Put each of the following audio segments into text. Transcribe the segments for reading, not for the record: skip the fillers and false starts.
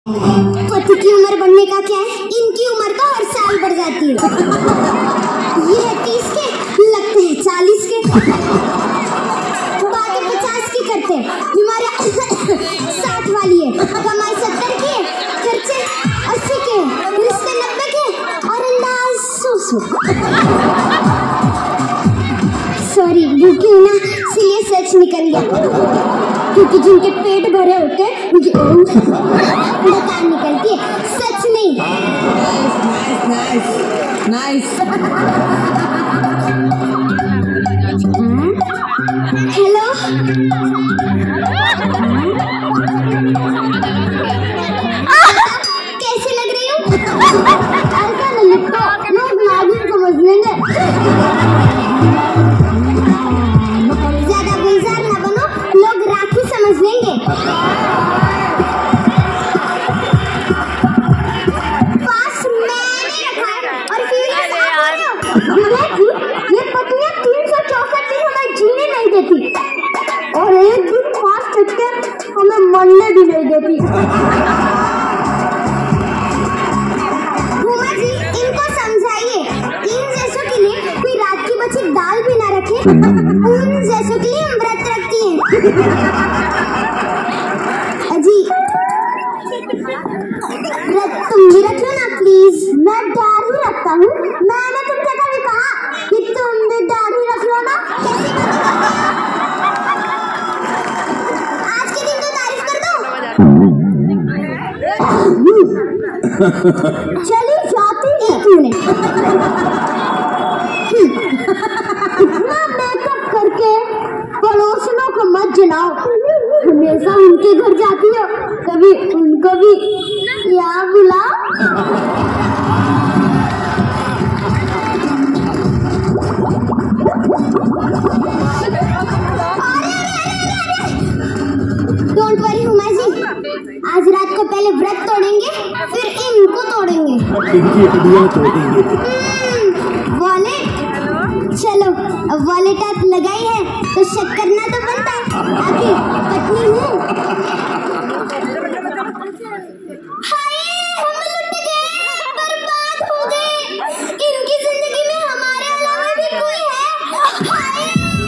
पति की उम्र बढ़ने का क्या है, इनकी उम्र तो हर साल बढ़ जाती है। ये है 30 के, लगते हैं 40 के, बाकी 50 की करते हैं, बीमारी 60 वाली है, कमाई 70 की है, खर्चे 80 के, रिश्ते 90 के और अंदाज 100। सॉरी भूखी हूँ ना, इसलिए सच निकल गया, क्योंकि जिनके पेट भरे होते हैं मुझे बेकार निकलती है, सच नहीं। नाइस। हेलो, कैसे लग रही हूँ? ऐसा नहीं लिखता, लोग नागिन समझ लेंगे। ज्यादा गुलजार ना बनो, लोग राखी समझ लेंगे। फास्ट मैंने रखा है और फ्यूरियस ये पतियां 364 दिन हमें जीने नहीं देती और एक दिन फास्ट चक्कर हमें मरने भी नहीं देती। घुमा जी, इनको समझाइए, इन जैसों के लिए कोई रात की बची दाल भी ना रखे, उन जैसों के लिए हम व्रत रखती हैं। अजी व्रत तुम भी रख लो ना प्लीज। मैं दाढ़ी रखता हूँ, मैंने तुमसे कभी कहा कि तुम भी दाढ़ी रख लो ना? आज के दिन तो तारीफ कर दो। चली जाती है। एक मिनट, इतना मेकअप करके पड़ोसियों को मत जलाओ, हमेशा उनके घर जाती हो, कभी उनको भी यहाँ बुलाओ। डोंट वरी हुमा जी, आज रात को पहले व्रत तोड़ेंगे, फिर इनको तोड़ेंगे, इनकी हड्डियां तोड़ेंगे। वॉलेट, चलो अब वॉलेट आप लगाई है तो शक करना तो बनता है, आखिर पत्नी हूँ। हाय हम लुट गए, बर्बाद हो गए, इनकी जिंदगी में हमारे अलावा भी कोई है। हाय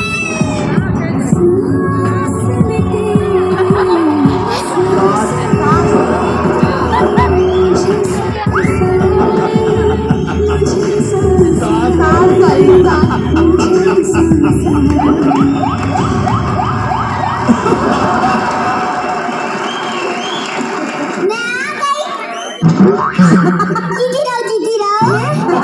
जीती रहो।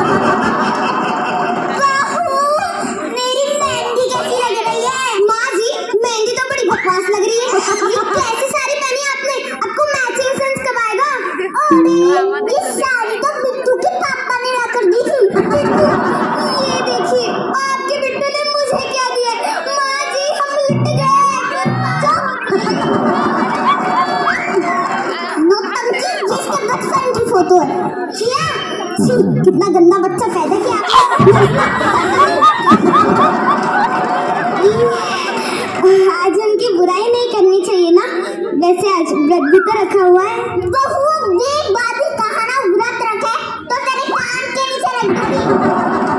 मेरी मेहंदी कैसी लग रही है? माँ जी मेहंदी तो बड़ी बकवास लग रही है, कैसी साड़ी पहनी आपने? आपको मैचिंग सेंस कब आएगा? अरे ये साड़ी तो बिट्टू के पापा ने लाकर दी थी। ये देखिए आपके बिट्टू ने मुझे क्या दिया? माँ जी हम लुट गए। फोटो है कितना गंदा बच्चा पैदा किया। आज उनकी बुराई नहीं करनी चाहिए ना, वैसे आज व्रत भी तो रखा हुआ है। बहू देख बाबी कहा ना व्रत रखे तो तेरे कान के नीचे रख दूंगी।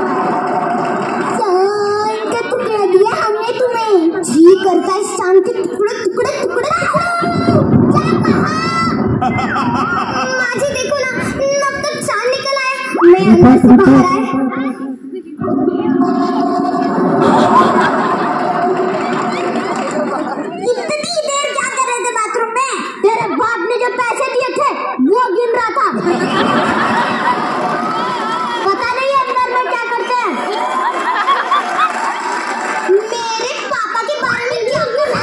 चांद का टुकड़ा दिया हमने तुम्हें, जी करता है चांद के टुकड़े टुकड़े टुकड़े। माजी देखो ना, अब तक चांद निकल आया, मैं अंदर से बाहर आया। इतनी देर क्या कर रहे थे बाथरूम में? तेरे बाप ने जो पैसे दिए थे वो गिन रहा था। पता नहीं अंदर में क्या करते हैं। मेरे पापा के बारे में क्या बोला?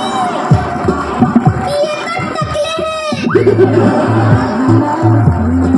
ये तो टकले हैं।